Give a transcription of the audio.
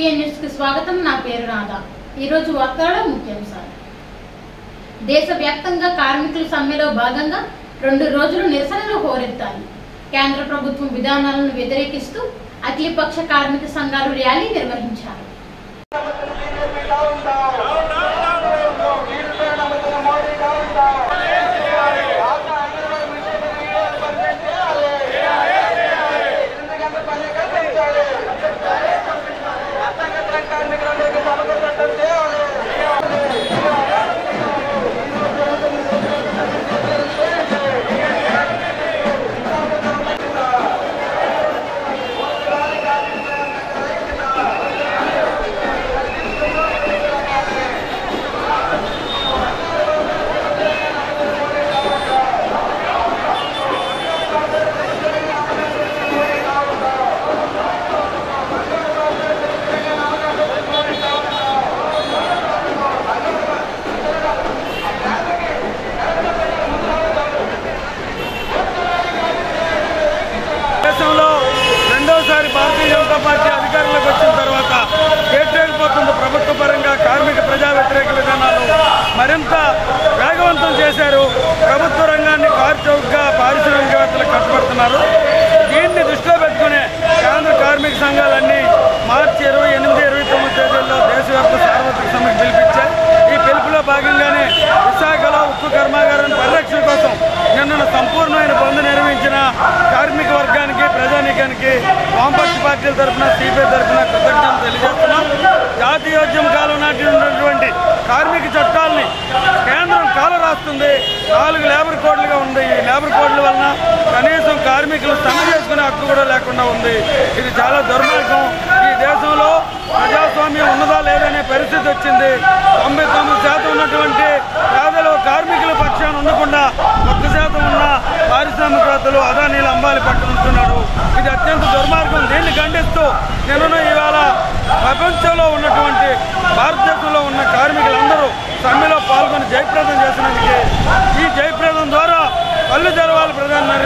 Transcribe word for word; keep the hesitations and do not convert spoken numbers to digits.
TVN news కి స్వాగతం। నా పేరు రాధా। ఈ రోజు వార్తల ముఖ్యాంశాలు। దేశవ్యాప్తంగా కార్మికుల సమ్మెలో భాగంగా రెండు రోజులు నిరసనలు హోరెత్తాయి। కేంద్ర ప్రభుత్వం విధానాలను వ్యతిరేకిస్తూ అఖిలపక్ష కార్మిక సంఘాలు ర్యాలీ నిర్వహించారు। దేశంలో రెండోసారి భారతీయ జనతా పార్టీ అధికారంలోకి వచ్చిన తర్వాత కేటాయిపోతున్న ప్రభుత్వ పరంగా కార్మిక ప్రజా వ్యతిరేక విధానాలు మరింత వేగవంతం చేశారు। ప్రభుత్వ రంగాన్ని కార్చౌక్గా పారిశ్రామికవేత్తలు కష్టపడుతున్నారు। దీన్ని దృష్టిలో పెట్టుకునే కేంద్ర కార్మిక సంఘాలన్నీ మార్చి ఇరవై ఎనిమిది ఇరవై తొమ్మిది తేదీల్లో దేశవ్యాప్త సార్వత్రిక సమ్మెకు పిలిపించాయి। ఈ పిలుపులో భాగంగానే విశాఖలో ఉక్కు కర్మాగారాన్ని పరిరక్షణ కోసం నిన్న సంపూర్ణమైన బంద్ నిర్వహించిన కార్మిక వర్గానికి ప్రజానీకానికి వామపక్ష పార్టీల తరఫున సిపిఐ తరఫున కృతజ్ఞతలు తెలియజేస్తున్నాం। జాతీయోద్యమ కాలం నాటి ఉన్నటువంటి కార్మిక చట్టాలని కేంద్రం కాల రాస్తుంది। నాలుగు లేబర్ కోడ్లుగా ఉంది। ఈ లేబర్ కోడ్ల వలన కనీసం కార్మికులు సమ్మె చేసుకునే హక్కు కూడా లేకుండా ఉంది। ఇది చాలా దుర్మార్గం। ఈ దేశంలో ప్రజాస్వామ్యం ఉన్నదా లేదనే పరిస్థితి వచ్చింది। తొంభై తొమ్మిది శాతం ఉన్నటువంటి పేదలు కార్మికుల పక్షాన ఉండకుండా ఒక్క శాతం ఉన్న పారిశ్రామికవేత్తలు అదానీలు అంబాలి పక్కన ఉంటున్నారు। ఇది అత్యంత దుర్మార్గం। దీన్ని ఖండిస్తూ నిన్న ఇవాళ ప్రపంచంలో ఉన్నటువంటి భారతదేశంలో ఉన్న కార్మికులందరూ సమ్మెలో పాల్గొని జయప్రదం చేసినందుకే ఈ జయప్రదం ద్వారా కళ్ళు తెరవాలి ప్రధాని